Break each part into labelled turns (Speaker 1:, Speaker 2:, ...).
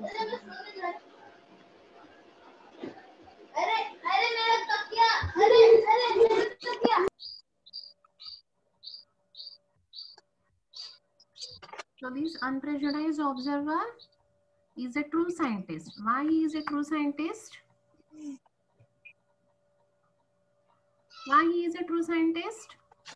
Speaker 1: So this unprejudiced observer is a true scientist. Why he is a true scientist? Why he is a true scientist?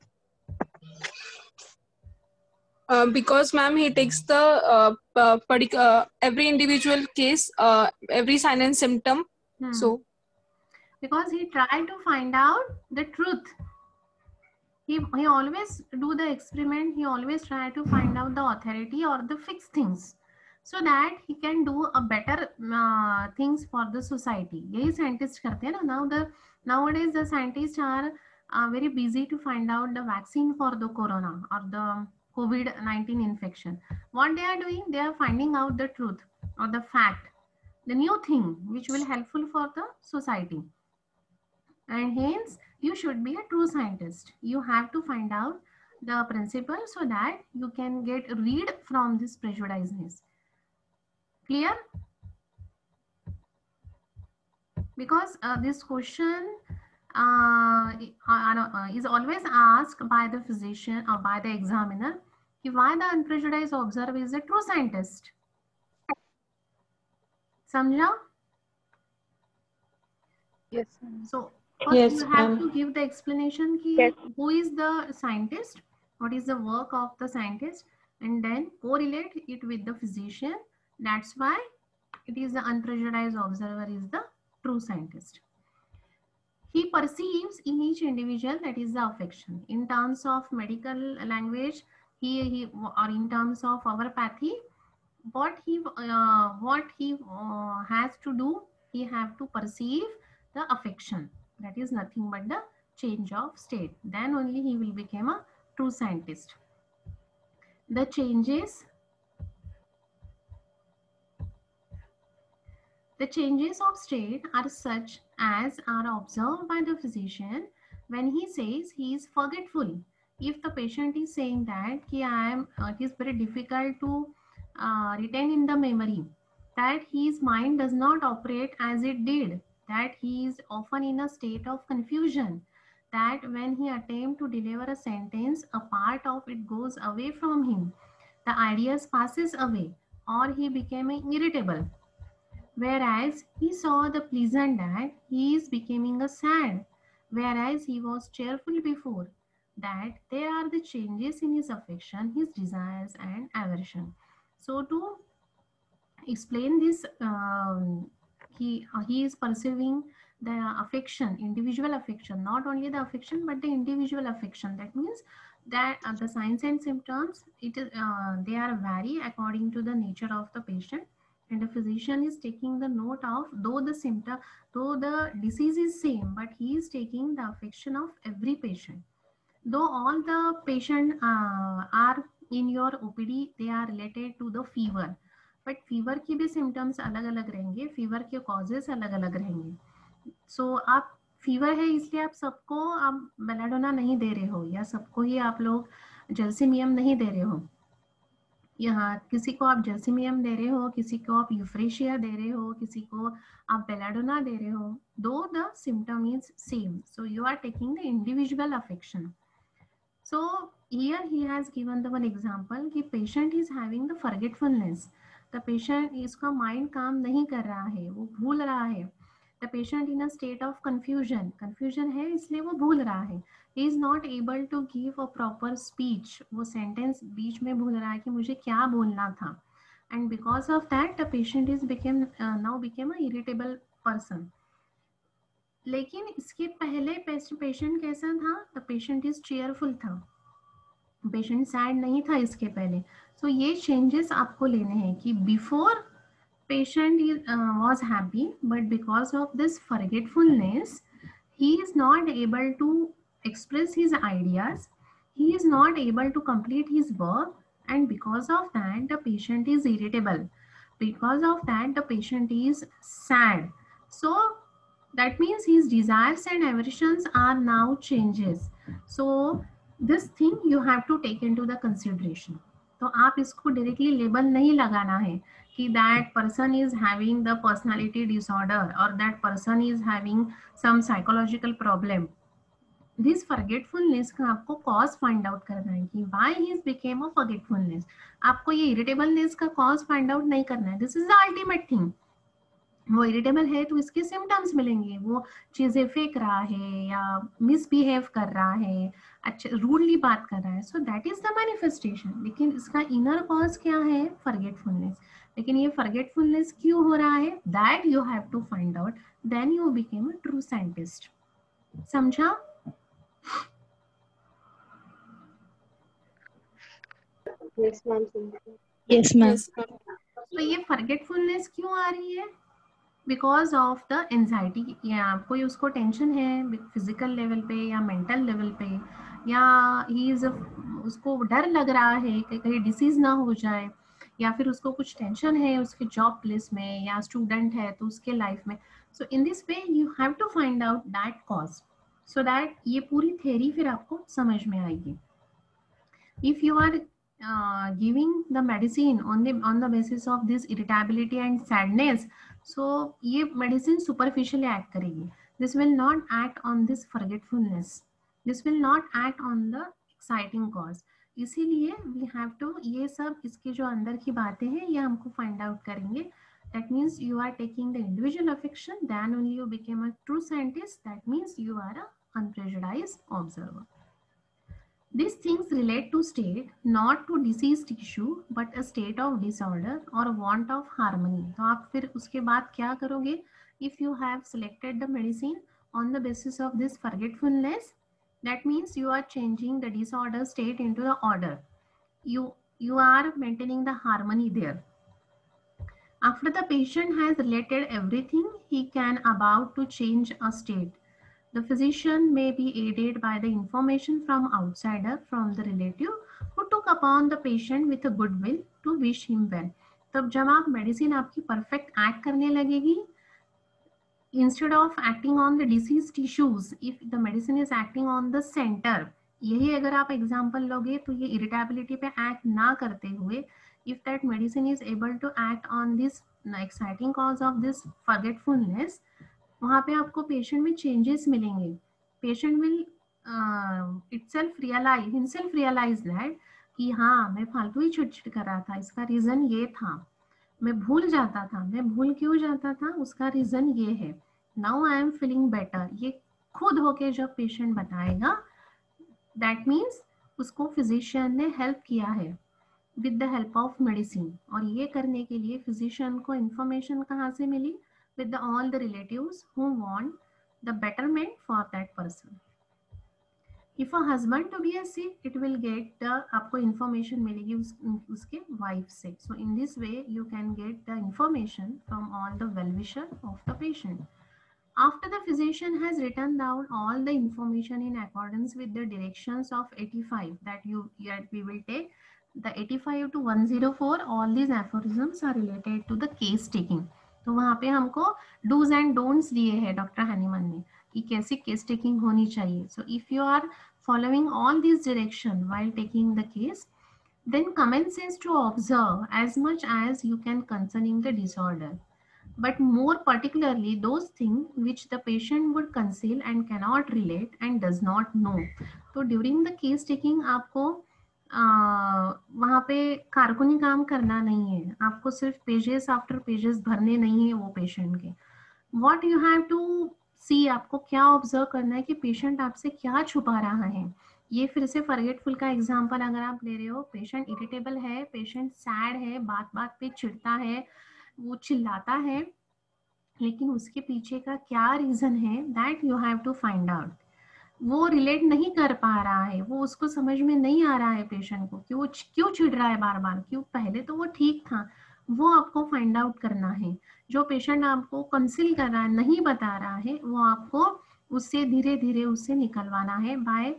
Speaker 2: Because ma'am, he takes the every individual case, every sign and symptom. So
Speaker 1: because he tried to find out the truth. He always do the experiment. He always try to find out the authority or the fixed things, so that he can do a better things for the society. यही scientists करते हैं ना. Nowadays the scientists are very busy to find out the vaccine for the corona or the COVID-19 infection. What they are doing, they are finding out the truth or the fact, the new thing which will helpful for the society. And hence you should be a true scientist. You have to find out the principle so that you can get rid from this prejudiceness. Clear? Because this question is always asked by the physician or by the examiner, why the unprejudiced observer is a true scientist. Samjha?
Speaker 3: Yes.
Speaker 1: So first you have to give the explanation who is the scientist, what is the work of the scientist, and then correlate it with the physician. That's why it is the unprejudiced observer is the true scientist. He perceives in each individual, that is the affection. In terms of medical language, he or in terms of our pathy, what he has to do, he have to perceive the affection. That is nothing but the change of state. Then only he will become a true scientist. The changes of state are such as are observed by the physician when he says he is forgetful. If the patient is saying that it is very difficult to retain in the memory, that his mind does not operate as it did, that he is often in a state of confusion, that when he attempts to deliver a sentence, a part of it goes away from him, the ideas passes away, or he became irritable. Whereas he saw the pleasant that he is becoming a sad, whereas he was cheerful before, that there are the changes in his affection, his desires and aversion. So to explain this, he is perceiving the affection, individual affection, not only the affection but the individual affection. That means that the signs and symptoms, they are vary according to the nature of the patient, and the physician is taking the note of, though the disease is same, but he is taking the affection of every patient. Though all the patients are in your OPD, they are related to the fever, but fever की भी symptoms अलग अलग रहेंगे, fever के causes अलग अलग रहेंगे. So आप फीवर है इसलिए आप सबको आप बेलाडोना नहीं दे रहे हो, या सबको ही आप लोग जेल्सिमियम नहीं दे रहे हो. यहाँ किसी को आप जेल्सिमियम दे रहे हो, किसी को आप यूफ्रेशिया दे रहे हो, किसी को आप बेलाडोना दे रहे हो. Though the symptom is same, so you are taking the individual affection. So here he has given the one example कि patient is having the forgetfulness. The patient, इसका mind काम नहीं कर रहा है, वो भूल रहा है. The patient in a state of confusion है इसलिए वो भूल रहा है. He is not able to give a proper speech. वो sentence बीच में भूल रहा है कि मुझे क्या बोलना था. And because of that, the patient is now became a irritable person. लेकिन इसके पहले पेशेंट कैसा था? द पेशेंट इज चेयरफुल था, पेशेंट सैड नहीं था इसके पहले. सो ये चेंजेस आपको लेने हैं कि before patient was happy, but because of this forgetfulness he is not able to express his ideas, he is not able to complete his work, and because of that the patient is irritable, because of that the patient is sad. So that means his desires and aversions are now changes. So this thing you have to take into the consideration. तो आप इसको directly label नहीं लगाना है कि that person is having the personality disorder or that person is having some psychological problem. This forgetfulness का आपको cause find out करना है कि why he became a forgetfulness. आपको ये इरिटेबलनेस का कॉज फाइंड आउट नहीं करना है. This is the ultimate thing. वो इरिटेबल है तो इसके सिम्टम्स मिलेंगे. वो चीजें फेंक रहा है या मिसबिहेव कर रहा है, अच्छा रूडली बात कर रहा है, so that is the manifestation. लेकिन इसका इनर कॉज क्या है? फॉरगेटफुलनेस. लेकिन ये फॉरगेटफुलनेस क्यों हो रहा है? That you have to find out. Then you became a true scientist. समझा?
Speaker 3: Yes, ma'am.
Speaker 4: Yes, ma'am.
Speaker 2: Yes, ma'am.
Speaker 1: तो ये फॉरगेटफुलनेस क्यों आ रही है? Because of the anxiety. या कोई उसको टेंशन है फिजिकल लेवल पे या मेंटल लेवल पे, या ही इज उसको डर लग रहा है कि कहीं डिसीज ना हो जाए, या फिर उसको कुछ टेंशन है उसके जॉब प्लेस में, या स्टूडेंट है तो उसके लाइफ में. So in this way you have to find out that cause, so that ये पूरी थ्योरी फिर आपको समझ में आएगी. If you are giving the medicine on the basis of this irritability and sadness, so ये medicine superficially act करेगी. This will not act on this forgetfulness. This will not act on the exciting cause. इसीलिए we have to ये सब इसके जो अंदर की बातें हैं ये हमको find out करेंगे. That means you are taking the individual affection, then only you became a true scientist. That means you are a unprejudiced observer. These things relate to state, not to diseased tissue, but a state of disorder or want of harmony. तो आप फिर उसके बाद क्या करोगे? If you have selected the medicine on the basis of this forgetfulness, that means you are changing the disorder state into the order. You are maintaining the harmony there. After the patient has related everything, he can about to change a state. The physician may be aided by the information from outsider, from the relative who took upon the patient with a good will to wish him well. तब जब आप medicine आपकी perfect act करने लगेगी, instead of acting on the disease tissues, if the medicine is acting on the center, यही अगर आप example लोगे तो ये इरिटेबिलिटी पे एक्ट ना करते हुए, if that medicine is able to act on this exciting cause of this forgetfulness, वहाँ पे आपको पेशेंट में चेंजेस मिलेंगे. Patient will himself realise that कि हाँ मैं फालतू ही चिड़चिड़ कर रहा था, इसका रीजन ये था, मैं भूल जाता था, मैं भूल क्यों जाता था, उसका रीजन ये है. Now I am feeling better. ये खुद होके जब पेशेंट बताएगा, दैट मीन्स उसको फिजिशियन ने हेल्प किया है with the help of medicine. और ये करने के लिए फिजिशियन को इंफॉर्मेशन कहाँ से मिली? with all the relatives who want the betterment for that person. If a husband to be a sick, it will get the आपको information मिलेगी उसके wife से. So in this way you can get the information from all the well-wisher of the patient. After the physician has written down all the information in accordance with the directions of 85 that we will take, the 85 to 104, all these aphorisms are related to the case taking. तो वहाँ पे हमको dos and don'ts दिए हैं doctor Hahnemann ने कि कैसे case taking होनी चाहिए. So if you are following all this direction while taking the case, then commences to observe as much as you can concerning the disorder, but more particularly those things which the patient would conceal and cannot relate and does not know. तो during the case taking आपको वहाँ पे कारकुनी काम करना नहीं है, आपको सिर्फ पेजेस आफ्टर पेजेस भरने नहीं है वो पेशेंट के. What you have to see, आपको क्या ऑब्जर्व करना है कि पेशेंट आपसे क्या छुपा रहा है. ये फिर से फॉरगेटफुल का एग्जांपल अगर आप ले रहे हो, पेशेंट इरिटेबल है, पेशेंट सैड है, बात बात पे चिढ़ता है, वो चिल्लाता है, लेकिन उसके पीछे का क्या रीजन है, that you have to find out. वो रिलेट नहीं कर पा रहा है, वो उसको समझ में नहीं आ रहा है पेशेंट को कि वो क्यों चिढ़ रहा है बार बार, क्यों, पहले तो वो ठीक था, वो आपको फाइंड आउट करना है. जो पेशेंट आपको कंसील कर रहा है, नहीं बता रहा है, वो आपको उससे धीरे धीरे उससे निकलवाना है by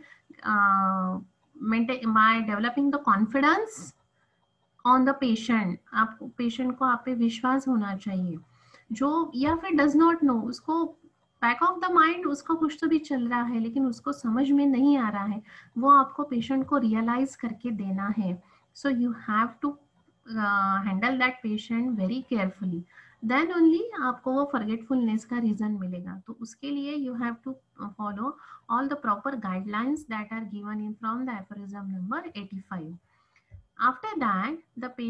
Speaker 1: developing the confidence on the patient. आपको पेशेंट को आप पे विश्वास होना चाहिए. जो या फिर डज नॉट नो, उसको बैक ऑफ द माइंड उसको कुछ तो भी चल रहा है लेकिन उसको समझ में नहीं आ रहा है, वो आपको पेशेंट को रियलाइज करके देना है. So you have to handle that patient very carefully, then only आपको वो फॉरगेटफुलनेस का रीजन मिलेगा. तो उसके लिए you have to follow all the proper guidelines that are given in from the aphorism number 85. After that,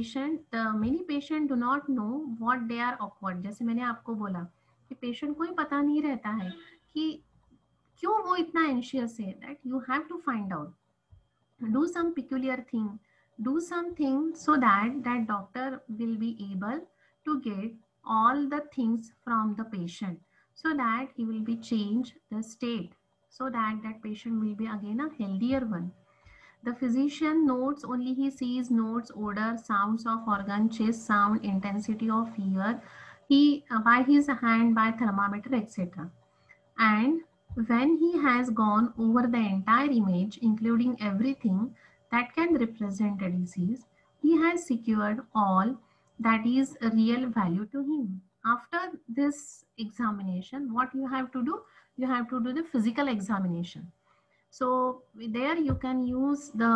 Speaker 1: many patient do not know what they are awkward. जैसे मैंने आपको बोला कि पेशेंट को ही पता नहीं रहता है कि क्यों वो इतना एंशियस है. That you have to find out, do some peculiar thing, do something so that that doctor will be able to get all the things from the patient, so that he will be change the state, so that that patient will be again a healthier one. The physician notes only, he sees, notes odor, sounds of organ, chest sound, intensity of fever, he by his hand, by thermometer, etc. And when he has gone over the entire image, including everything that can represent a disease, he has secured all that is real value to him. After this examination, what you have to do? You have to do the physical examination. So there you can use the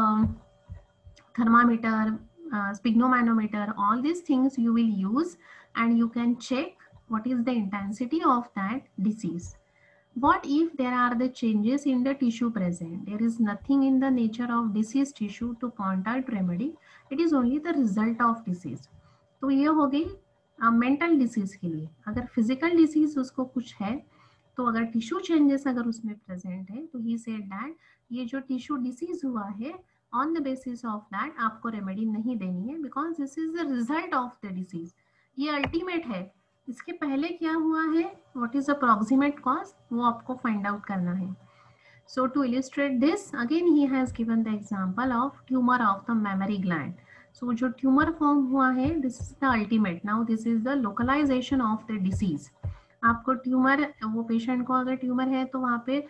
Speaker 1: thermometer, sphygmomanometer, all these things you will use, and you can check what is the intensity of that disease. What if there are the changes in the tissue present? There is nothing in the nature of diseased tissue to point out remedy. It is only the result of disease. तो ये हो गई mental disease के लिए. अगर physical disease उसको कुछ है, तो अगर टिश्यू चेंजेस अगर उसमें प्रेजेंट है, तो ही सेड दैट ये जो टिश्यू डिसीज हुआ है, on the basis of that आपको रेमेडी नहीं देनी है, because this is the result of the disease. ये अल्टीमेट है. इसके पहले क्या हुआ है, what is the proximate cause, वो आपको फाइंड आउट करना है. So to illustrate this, again he has given the example of tumour of the memory gland. So जो ट्यूमर फॉर्म हुआ है, this is the ultimate. Now this is the localisation of the disease. आपको tumour, वो patient को अगर tumour है तो वहाँ पे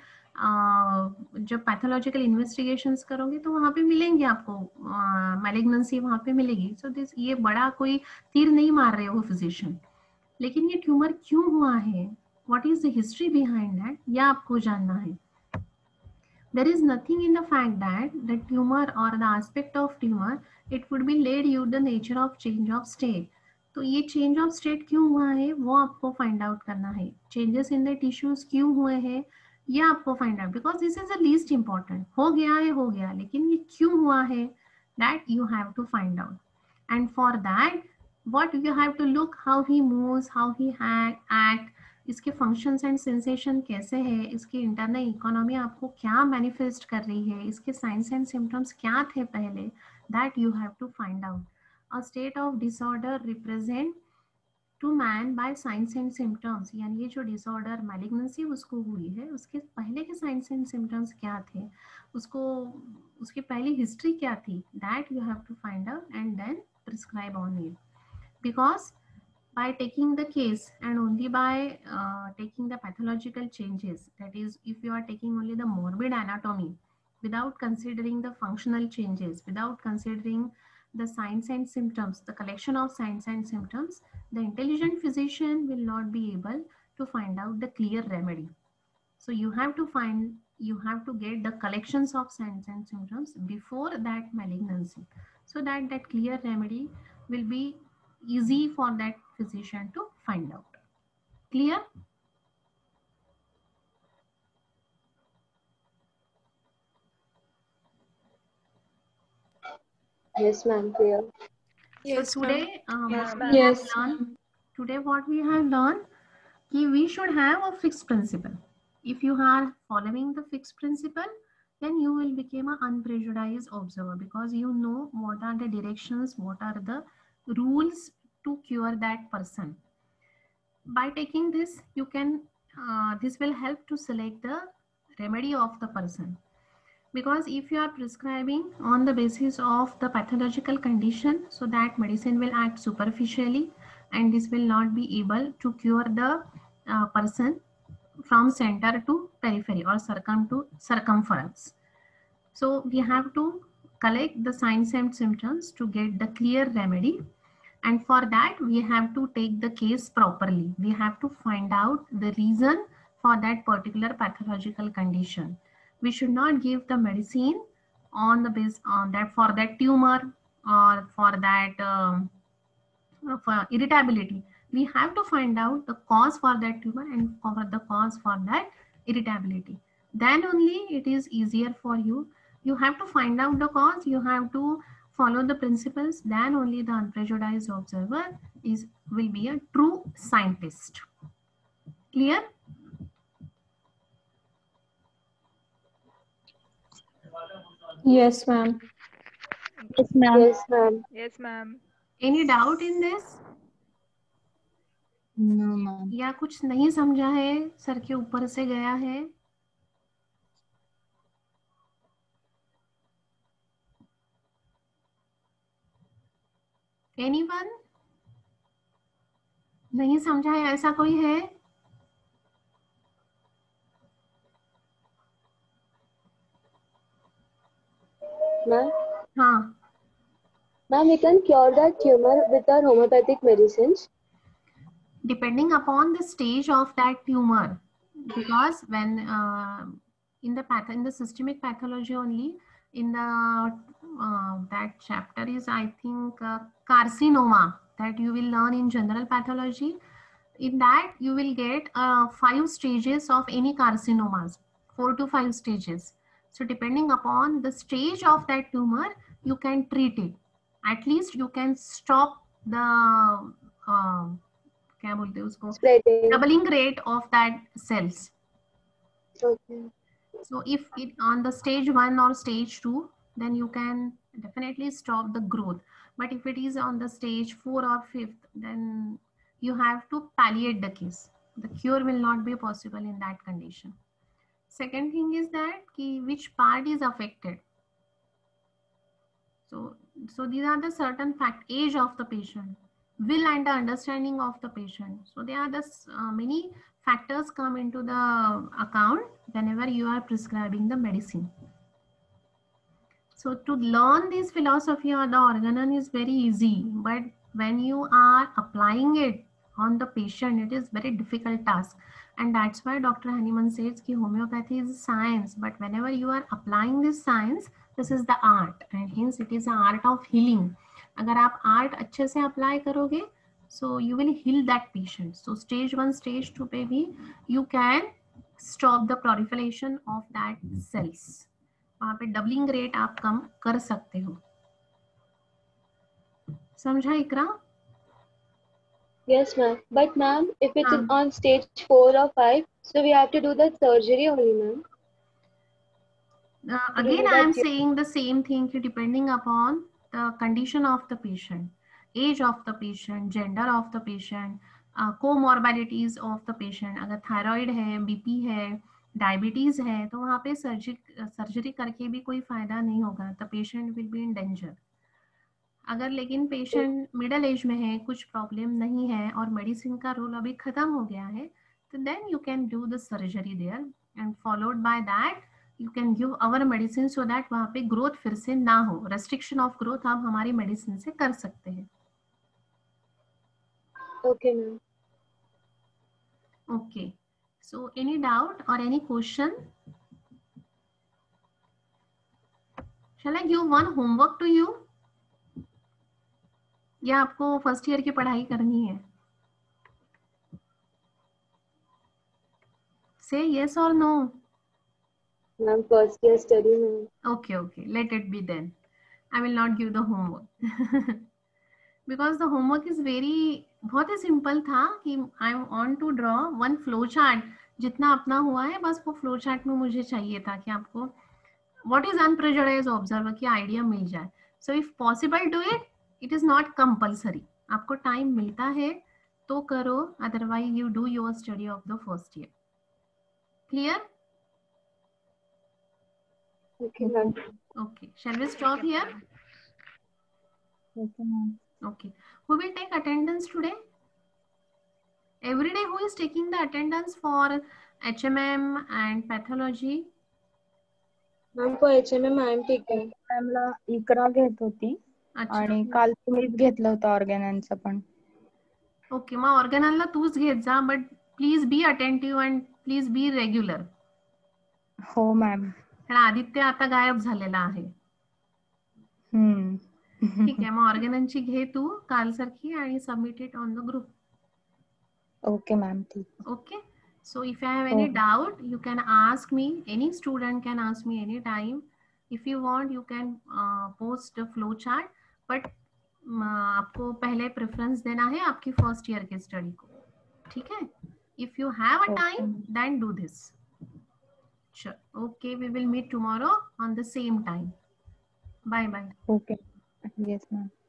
Speaker 1: जब पैथोलॉजिकल इन्वेस्टिगेशंस करोगे तो वहाँ पे मिलेंगे आपको मैलिग्नेंसी, वहाँ पे मिलेगी. सो दिस, ये बड़ा कोई तीर नहीं मार रहे हो फिजिशियन, लेकिन ये ट्यूमर क्यों हुआ है, what is the history behind that, यह आपको जानना है. There is nothing in the fact that the tumor or the aspect of tumor, it would be led you the nature of change of state. तो ये change of state क्यों हुआ है वो आपको फाइंड आउट करना है. चेंजेस इन द टिश्यूज क्यों हुए हैं ये आपको find out, because this is the least important. हो गया है, हो गया, लेकिन ये क्यों हुआ है, that you have to find out. And for that what you have to look, how he moves, how he act, इसके फंक्शंस एंड सेंसेशन कैसे है, इसकी इंटरनल इकोनॉमी आपको क्या मैनिफेस्ट कर रही है, इसके साइंस एंड सिम्टम्स क्या थे पहले, that you have to find out. A state of disorder represent to man by science and symptoms, यानी ये जो डिसऑर्डर मैलिग्नेंसी उसको हुई है, उसके पहले के साइंस एंड सिम्टम्स क्या थे, उसको उसकी पहली हिस्ट्री क्या थी, that you have to find out and then prescribe on it. Because by taking the case and only by taking the pathological changes, that is, if you are taking only the morbid anatomy without considering the functional changes, without considering the signs and symptoms, the collection of signs and symptoms, the intelligent physician will not be able to find out the clear remedy. So you have to get the collections of signs and symptoms before that malignancy, so that that clear remedy will be easy for that physician to find out. Clear?
Speaker 3: Yes, ma'am. Clear.
Speaker 2: Yes,
Speaker 1: so today,
Speaker 2: Yes.
Speaker 1: Today what we have learned, कि we should have a fixed principle. If you are following the fixed principle, then you will become an unprejudiced observer, because you know what are the directions, what are the rules to cure that person. By taking this, you can this will help to select the remedy of the person, because if you are prescribing on the basis of the pathological condition, so that medicine will act superficially and this will not be able to cure the person from center to periphery or circumference. So we have to collect the signs and symptoms to get the clear remedy. And for that, we have to take the case properly. We have to find out the reason for that particular pathological condition. We should not give the medicine on the base on that for that tumor or for that for irritability, we have to find out the cause for that tumor and for the cause for that irritability. Then only it is easier for you. You have to find out the cause, you have to follow the principles, then only the unprejudiced observer will be a true scientist. Clear?
Speaker 2: Yes, ma'am.
Speaker 4: Yes, ma'am.
Speaker 3: Yes, ma'am.
Speaker 5: Yes, ma'am.
Speaker 1: Any doubt in this?
Speaker 4: No, ma'am.
Speaker 1: या कुछ नहीं समझा है, sir के ऊपर से गया है? Anyone? नहीं समझा है ऐसा कोई है?
Speaker 3: Ma'am,
Speaker 1: हाँ.
Speaker 3: ma'am, we can cure that tumor with our homeopathic medicines.
Speaker 1: Depending upon the stage of that tumor, because when in the systemic pathology only, in the that chapter is, I think, carcinoma, that you will learn in general pathology. In that you will get 5 stages of any carcinomas, 4 to 5 stages. So depending upon the stage of that tumor, you can treat it. At least you can stop the क्या बोलते हैं उसको,
Speaker 3: Spreading.
Speaker 1: doubling rate of that cells.
Speaker 3: Okay.
Speaker 1: So if it on the stage 1 or stage 2, then you can definitely stop the growth. But if it is on the stage 4 or 5th, then you have to palliate the case. The cure will not be possible in that condition. Second thing is that which part is affected. So these are the certain age of the patient, will and the understanding of the patient. So there are the many factors come into the account whenever you are prescribing the medicine. So to learn this philosophy or the organon is very easy, but when you are applying it on the patient, it is very difficult task. And that's why Dr. Hahnemann says that homeopathy is science, but whenever you are applying this science, this is the art, and hence it is the art of healing. अगर आप art अच्छे से apply करोगे, so you will heal that patient. So stage 1, stage 2 पे भी you can stop the proliferation of that cells. वहाँ पे doubling rate आप कम कर सकते हो. समझा Iqra?
Speaker 3: Yes, ma'am. But ma'am, if it is on stage 4 or 5, so we have to do the surgery only, ma'am.
Speaker 1: Again, I am saying the same thing, depending upon the condition of the patient, age of the patient, gender of the patient, comorbidities of the patient. अगर thyroid है, BP है, diabetes है, तो वहाँ पे surgery करके भी कोई फायदा नहीं होगा. The patient will be in danger. अगर लेकिन पेशेंट मिडिल एज में है, कुछ प्रॉब्लम नहीं है और मेडिसिन का रोल अभी खत्म हो गया है, तो then you can do the surgery there and followed by that you can give our medicine so that वहाँ पे ग्रोथ फिर से ना हो. रेस्ट्रिक्शन ऑफ ग्रोथ आप हमारी मेडिसिन से कर सकते हैं.
Speaker 3: Okay, ma'am.
Speaker 1: Okay. So any doubt or any question? Shall I give one homework to you? या आपको फर्स्ट ईयर की पढ़ाई करनी है? Say yes or no.
Speaker 3: Ma'am, first year study, ma'am.
Speaker 1: Okay, let it be then. I will not give the homework. Because the homework is बहुत ही simple था कि I want to draw one flow chart. जितना अपना हुआ है बस वो flow chart में मुझे चाहिए था कि आपको what is unprejudiced observer की आइडिया मिल जाए. So if possible do it. It is not compulsory. आपको टाइम मिलता है तो करो, otherwise you do your study of the first year. Clear?
Speaker 3: Okay, ma'am.
Speaker 1: Okay. Shall we stop here?
Speaker 4: Okay, ma'am.
Speaker 1: Okay. Who will take attendance today? Every day who is taking the attendance for HMM and pathology?
Speaker 3: Ma'am, for HMM I am taking.
Speaker 4: मॅमला इकरा घेत होती आणि काल तुम्हीच घेतलं होतं ऑर्गॅननचं पण.
Speaker 1: Okay, मग ऑर्गॅनलला तूच घेत जा, but please be attentive and please be regular.
Speaker 4: हो मॅम.
Speaker 1: कारण आदित्य आता गायब झालेला आहे. ठीक आहे, मग ऑर्गननची घे तू कालसारखी आणि submit it on the group.
Speaker 4: Okay ma'am, ठीक.
Speaker 1: Okay, so if you have any doubt, you can ask me. Any student can ask me anytime. If you want, you can post a flow chart. But आपको पहले preference देना है आपकी first year के study को. ठीक है? If you have a time, then do this. Sure. Okay, we will meet tomorrow on the same time. Bye bye.
Speaker 4: Okay. Yes, ma'am.